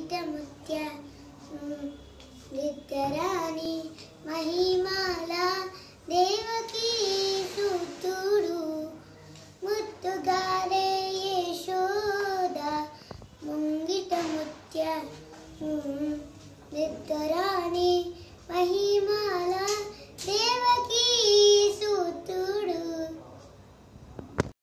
मुत्य नित्यरानी महिमाला Devaki सुतुडु मुत्तुगारे Yashoda मुंगिट मुत्य नित्यरानी Mahima